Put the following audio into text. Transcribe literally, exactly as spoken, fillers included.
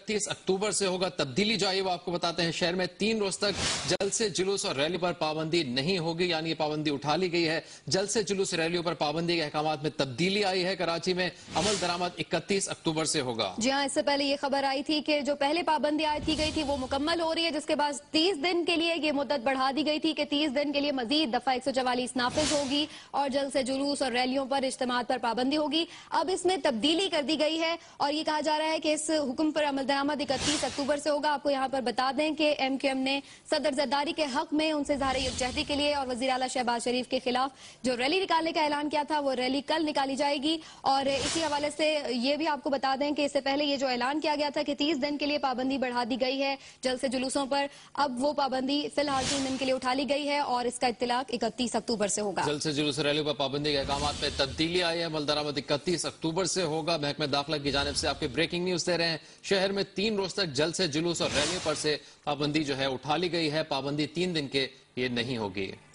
इकतीस अक्टूबर से होगा। तब्दीली जो है वो आपको बताते हैं, शहर में तीन रोज तक जलसे जुलूस और रैली पर पाबंदी नहीं होगी, यानी ये पाबंदी उठा ली गई है। जलसे जुलूस रैलियों पर पाबंदी के अहकामात में तब्दीली आई है। कराची में अमल दरामद इकतीस अक्टूबर से होगा। जी हाँ, इससे पहले ये खबर आई थी कि जो पहले पाबंदी आयद की गई थी वो मुकम्मल हो रही है, जिसके बाद तीस दिन के लिए ये मुद्दत बढ़ा दी गई थी कि तीस दिन के लिए मजीद दफा एक सौ चवालीस नाफिज होगी और जलसे जुलूस और रैलियों पर इज्तिमात पर पाबंदी होगी। अब इसमें तब्दीली कर दी गई है और ये कहा जा रहा है कि इस हुक्म पर अमल दरामद इकतीस अक्टूबर से होगा। आपको यहाँ पर बता दें कि एम क्यू एम ने सदर जरदारी के हक में उनसे इज़हार यकजहती के लिए और वज़ीर आला शहबाज शरीफ के खिलाफ जो रैली निकालने का ऐलान किया था वो रैली कल निकाली जाएगी। और इसी हवाले से ये भी आपको बता दें कि इससे पहले ये जो ऐलान किया गया था कि तीस दिन के लिए पाबंदी बढ़ा दी गई है जलसे जुलूसों पर, अब वो पाबंदी फिलहाल तीन दिन के लिए उठा ली गई है और इसका इत्तलाक इकतीस अक्टूबर से होगा। जलसे जुलूस रैलियों पर पाबंदी के अहकामात में तब्दीली आई है। अमल दरामद इकतीस अक्टूबर से होगा। महकमे दाखिला की जानिब से आपके ब्रेकिंग न्यूज दे रहे हैं। शहर में तीन रोज तक जलसे जुलूस और रैलियों पर से पाबंदी जो है उठा ली गई है। पाबंदी तीन दिन के ये नहीं होगी।